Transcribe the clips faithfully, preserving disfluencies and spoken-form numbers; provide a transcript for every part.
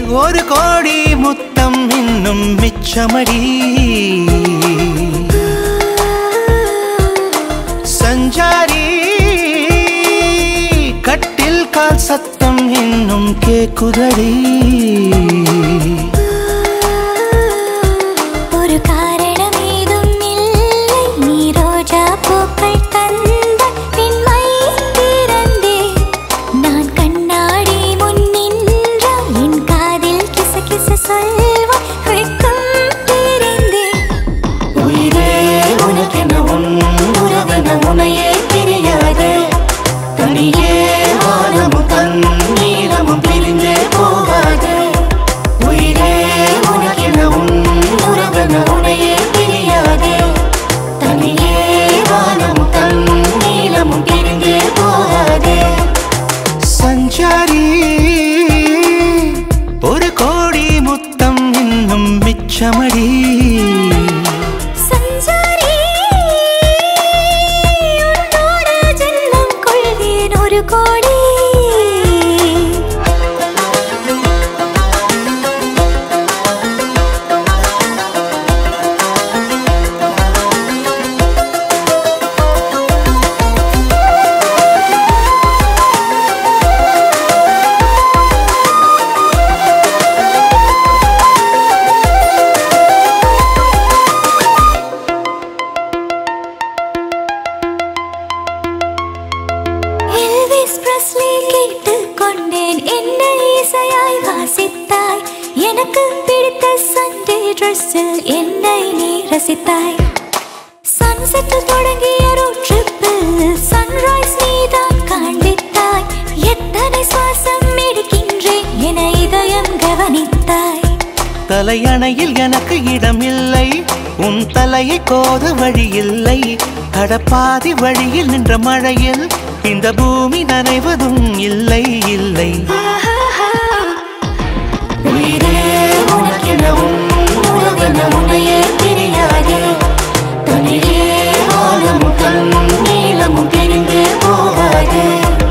ஒரு கோடி முத்தம் இன்னும் மிச்சமடி சஞ்சாரி கட்டில் கால் சத்தம் இன்னும் கேக்குதடி ஒரு காரணம் ஏதும் இல்லை நீ ரோஜா பூக்கள் தந்த பின்மை திறந்தே நான் கண்ணாடி முன் நின்றால் என் காதில் கிச கிச சொல்வாய் வெட்கம் தெரிந்தே உயிரே உனக்கென உன் உறவென உனையே தெரியாது தனியே வானமும் தன் நீளமும் பிரிந்தே போகாது உயிரே உனக்கென உன் உறவென உனையே தெரியாது தனியே வானமும் தன் நீளமும் பிரிந்தே போகாது சஞ்சாரி ஒரு கோடி முத்தம் இன்னும் மிச்சமடி சஞ்சாரி உன்னோட ஜென்மம் கொள்வேன் ஒரு கோடி எல்விஸ் பிரஸ்லி கேட்டுக் கொண்டேன் என்ன இசையாய் வாசித்தாய் எனக்கு பிடித்த சண்டே ட்ரெஸ்ஸில் என்னை நீ ரசித்தாய் சன்செட்டில் தொடங்கிய ரோட் ட்ரிப்பில் சன்ரைஸ் நீதான் காண்பித்தாய் எத்தனை சுவாசம் எடுக்கின்றேன் என இதயம் கவனித்தாய் தலையணையில் எனக்கு இடமில்லை உன் தலையை கோத வழியில்லை கடப்பாதி வழியில் நின்ற மழையில் இந்த பூமி நனைவதும் இல்லை இல்லை உயிரே உனக்கென உன் உறவென உனையே தெரியாது தனியே வானமும் தன் நீளமும் பிரிந்தே போகாது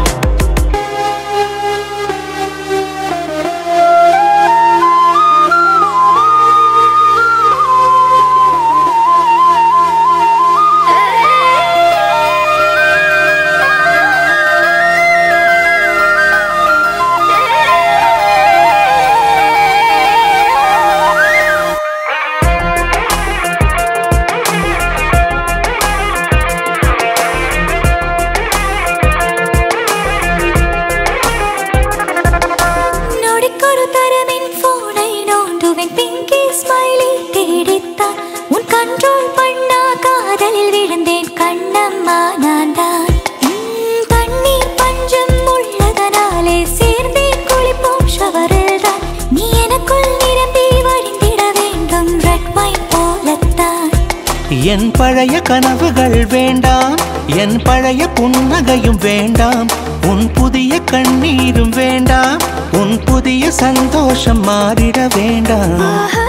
நொடிக்கொரு தரமின் போனை நோண்டுவேன் பிங்கி ஸ்மைலி தேடித்தான் உன் கண்ட்ரோல் பண்ணா காதலில் விழுந்தேன் கண்ணம்மா நான் தான் உம், தண்ணீர் பஞ்சம் உள்ளதனாலே சேர்ந்தேன் குளிப்போம் ஷவரில் தான் நீ எனக்குள் நிரம்பி வழிந்திட வேண்டும் ரெட் வைன் போலத்தான் என் பழைய கனவுகள் வேண்டாம் என் பழைய புன்னகையும் வேண்டாம் உன் புதிய கண்ணீரும் வேண்டாம் உன் புதிய சந்தோஷம் மாறிட வேண்டாம்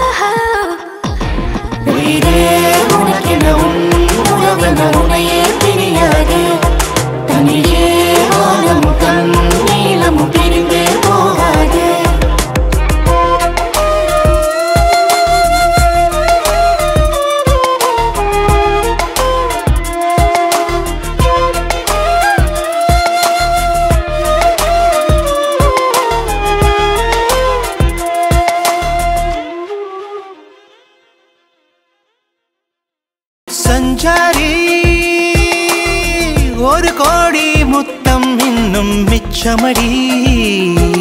உயிரே உனக்கென உன் உறவென உனையே தெரியாது தனியே வானமும் தன் நீளமும் பிரிந்தே போகாது சஞ்சாரி ஒரு கோடி முத்தம் இன்னும் மிச்சமடி